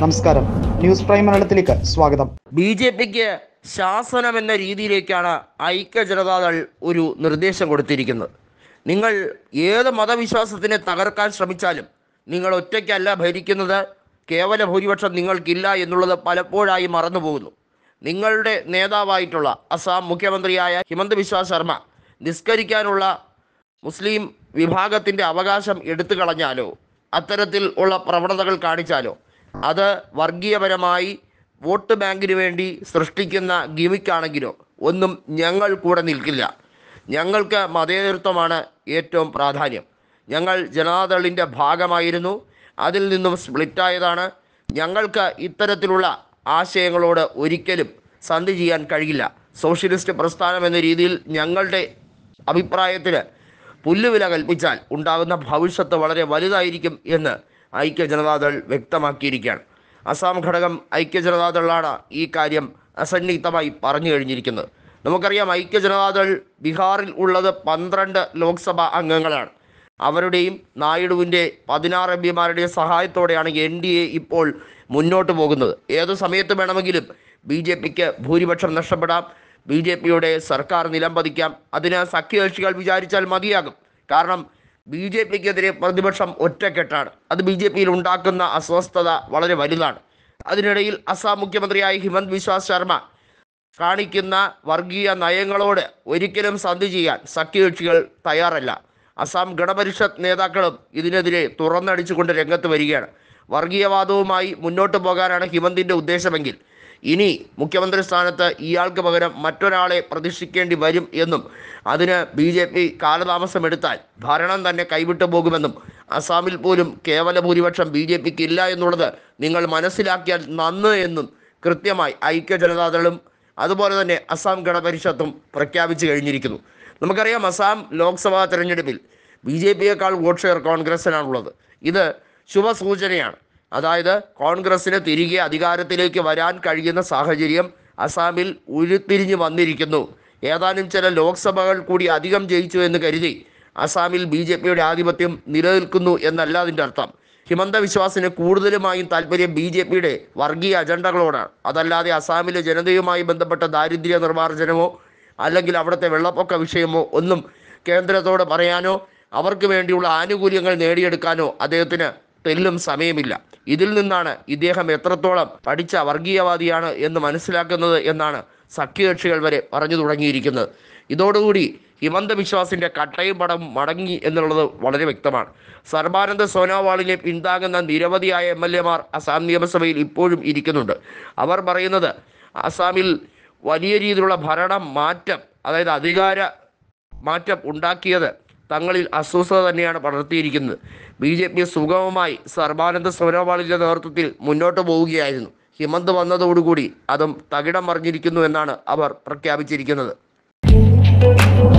നമസ്കാരം, news prime മലയാളത്തിലേക്ക് സ്വാഗതം. ബി.ജെ.പിക്ക് ശാസനം എന്ന രീതിയിലേക്കാണ് ഐക്യ ജനതാദൾ ഒരു നിർദ്ദേശം കൊടുത്തിരിക്കുന്നത്. നിങ്ങൾ ഏത് മതവിശ്വാസത്തിനെ തകർക്കാൻ ശ്രമിച്ചാലും നിങ്ങൾ ഒറ്റയ്ക്കല്ല ഭരിക്കുന്നത്, കേവല ഭൂരിപക്ഷം നിങ്ങൾക്കില്ല എന്നുള്ളത് പലപ്പോഴായി മറന്നുപോകുന്നു. നിങ്ങളുടെ നേതാവായിട്ടുള്ള അസാം മുഖ്യമന്ത്രിയായ ഹിമന്ത ബിശ്വ ശർമ്മ നിസ്കരിക്കാനുള്ള മുസ്ലിം വിഭാഗത്തിൻ്റെ അവകാശം എടുത്തു കളഞ്ഞാലോ അത്തരത്തിൽ ഉള്ള പ്രവണതകൾ കാണിച്ചാലോ അത് വർഗീയപരമായി വോട്ട് ബാങ്കിന് വേണ്ടി സൃഷ്ടിക്കുന്ന ഗിമിക്കാണെങ്കിലോ ഒന്നും ഞങ്ങൾ കൂടെ നിൽക്കില്ല. ഞങ്ങൾക്ക് മതേതരത്വമാണ് ഏറ്റവും പ്രാധാന്യം. ഞങ്ങൾ ജനതാദളിൻ്റെ ഭാഗമായിരുന്നു, അതിൽ നിന്നും സ്പ്ലിറ്റായതാണ്. ഞങ്ങൾക്ക് ഇത്തരത്തിലുള്ള ആശയങ്ങളോട് ഒരിക്കലും സന്ധി ചെയ്യാൻ കഴിയില്ല. സോഷ്യലിസ്റ്റ് പ്രസ്ഥാനം എന്ന രീതിയിൽ ഞങ്ങളുടെ അഭിപ്രായത്തിന് പുല്ലുവില കൽപ്പിച്ചാൽ ഉണ്ടാകുന്ന ഭവിഷ്യത്ത് വളരെ വലുതായിരിക്കും എന്ന് ഐക്യ ജനതാദൾ വ്യക്തമാക്കിയിരിക്കുകയാണ്. അസാം ഘടകം ഐക്യ ജനതാദളാണ് ഈ കാര്യം അസന്നിഗ്ധമായി പറഞ്ഞു കഴിഞ്ഞിരിക്കുന്നത്. നമുക്കറിയാം, ഐക്യ ജനതാദൾ ബീഹാറിൽ ഉള്ളത് 12 ലോക്സഭാ അംഗങ്ങളാണ്. അവരുടെയും നായിഡുവിൻ്റെ 16 എംപിമാരുടെയും സഹായത്തോടെയാണ് NDA ഇപ്പോൾ മുന്നോട്ട് പോകുന്നത്. ഏതു സമയത്ത് വേണമെങ്കിലും ബി.ജെ.പിക്ക് ഭൂരിപക്ഷം നഷ്ടപ്പെടാം, ബി.ജെ.പിയുടെ സർക്കാർ നിലംപതിക്കാം. അതിന് സഖ്യകക്ഷികൾ വിചാരിച്ചാൽ മതിയാകും. കാരണം ബി.ജെ.പിക്കെതിരെ പ്രതിപക്ഷം ഒറ്റക്കെട്ടാണ്. അത് ബി.ജെ.പിയിൽ ഉണ്ടാക്കുന്ന അസ്വസ്ഥത വളരെ വലുതാണ്. അതിനിടയിൽ അസാം മുഖ്യമന്ത്രിയായ ഹിമന്ത ബിശ്വ ശർമ്മ കാണിക്കുന്ന വർഗീയ നയങ്ങളോട് ഒരിക്കലും സന്ധി ചെയ്യാൻ സഖ്യകക്ഷികൾ തയ്യാറല്ല. അസാം ഗണപരിഷത്ത് നേതാക്കളും ഇതിനെതിരെ തുറന്നടിച്ചുകൊണ്ട് രംഗത്ത് വരികയാണ്. വർഗീയവാദവുമായി മുന്നോട്ട് പോകാനാണ് ഹിമന്തിൻ്റെ ഉദ്ദേശമെങ്കിൽ ഇനി മുഖ്യമന്ത്രി സ്ഥാനത്ത് ഇയാൾക്ക് പകരം മറ്റൊരാളെ പ്രതിഷ്ഠിക്കേണ്ടി വരും എന്നും അതിന് ബി.ജെ.പി കാലതാമസമെടുത്താൽ ഭരണം തന്നെ കൈവിട്ടു പോകുമെന്നും അസാമിൽ പോലും കേവല ഭൂരിപക്ഷം ബി.ജെ.പിക്ക് ഇല്ല എന്നുള്ളത് നിങ്ങൾ മനസ്സിലാക്കിയാൽ നന്ന് എന്നും കൃത്യമായി ഐക്യ ജനതാദളും അതുപോലെ തന്നെ അസാം ഗണപരിഷത്തും പ്രഖ്യാപിച്ചു കഴിഞ്ഞിരിക്കുന്നു. നമുക്കറിയാം, അസാം ലോക്സഭാ തെരഞ്ഞെടുപ്പിൽ ബി.ജെ.പിയേക്കാൾ വോട്ട് ഷെയർ കോൺഗ്രസിനാണുള്ളത്. ഇത് ശുഭസൂചനയാണ്. അതായത് കോൺഗ്രസ്സിന് തിരികെ അധികാരത്തിലേക്ക് വരാൻ കഴിയുന്ന സാഹചര്യം അസാമിൽ ഉരുത്തിരിഞ്ഞു വന്നിരിക്കുന്നു. ഏതാനും ചില ലോക്സഭകൾ കൂടി അധികം ജയിച്ചു എന്ന് കരുതി അസാമിൽ ബി.ജെ.പിയുടെ ആധിപത്യം നിലനിൽക്കുന്നു എന്നല്ല അതിൻ്റെ അർത്ഥം. ഹിമന്ത ബിശ്വാസിന് കൂടുതലുമായും താല്പര്യം ബി.ജെ.പിയുടെ വർഗീയ അജണ്ടകളോടാണ്. അതല്ലാതെ അസാമിലെ ജനതയുമായി ബന്ധപ്പെട്ട ദാരിദ്ര്യ നിർമ്മാർജ്ജനമോ അല്ലെങ്കിൽ അവിടുത്തെ വെള്ളപ്പൊക്ക വിഷയമോ ഒന്നും കേന്ദ്രത്തോട് പറയാനോ അവർക്ക് വേണ്ടിയുള്ള ആനുകൂല്യങ്ങൾ നേടിയെടുക്കാനോ അദ്ദേഹത്തിന് തെല്ലും സമയമില്ല. ഇതിൽ നിന്നാണ് ഇദ്ദേഹം എത്രത്തോളം പഠിച്ച വർഗീയവാദിയാണ് എന്ന് മനസ്സിലാക്കുന്നത് എന്നാണ് സഖ്യകക്ഷികൾ വരെ പറഞ്ഞു തുടങ്ങിയിരിക്കുന്നത്. ഇതോടുകൂടി ഹിമന്ത ബിശ്വാസിൻ്റെ കട്ടയും പടം മടങ്ങി എന്നുള്ളത് വളരെ വ്യക്തമാണ്. സർബാനന്ദ സോനോവാളിനെ പിന്താങ്ങുന്ന നിരവധിയായ MLA-മാർ അസാം നിയമസഭയിൽ ഇപ്പോഴും ഇരിക്കുന്നുണ്ട്. അവർ പറയുന്നത് അസാമിൽ വലിയ രീതിയിലുള്ള ഭരണ മാറ്റം, അതായത് അധികാര മാറ്റം ഉണ്ടാക്കിയത് തങ്ങളിൽ അസ്വസ്ഥത തന്നെയാണ് പടർത്തിയിരിക്കുന്നത്. ബി.ജെ.പി സുഗമമായി സർബാനന്ദ സോനോവാളിൻ്റെ നേതൃത്വത്തിൽ മുന്നോട്ട് പോവുകയായിരുന്നു. ഹിമന്ത് വന്നതോടുകൂടി അതും തകിടം മറിഞ്ഞിരിക്കുന്നു എന്നാണ് അവർ പ്രഖ്യാപിച്ചിരിക്കുന്നത്.